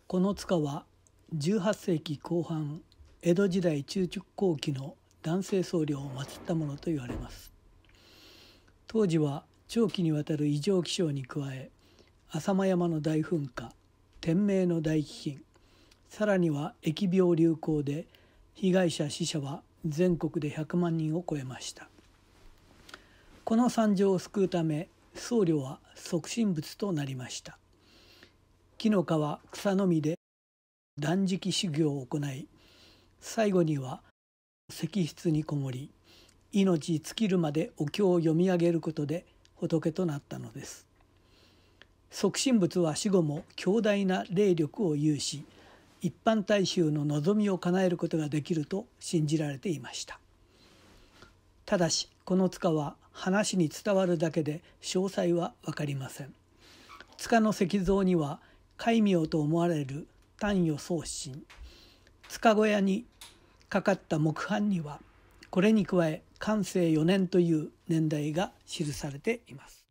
この塚は18世紀後半、江戸時代中後期の男性僧侶を祀ったものと言われます。当時は長期にわたる異常気象に加え、浅間山の大噴火、天明の大飢饉、さらには疫病流行で被害者死者は全国で100万人を超えました。この惨状を救うため、僧侶は即身仏となりました。木の皮、草の実で断食修行を行い、最後には石室にこもり、命尽きるまでお経を読み上げることで仏となったのです。即身仏は死後も強大な霊力を有し、一般大衆の望みを叶えることができると信じられていました。ただし、この塚は話に伝わるだけで詳細は分かりません。塚の石像には戒名と思われる丹与宗神、塚小屋にかかった木版にはこれに加え寛政4年という年代が記されています。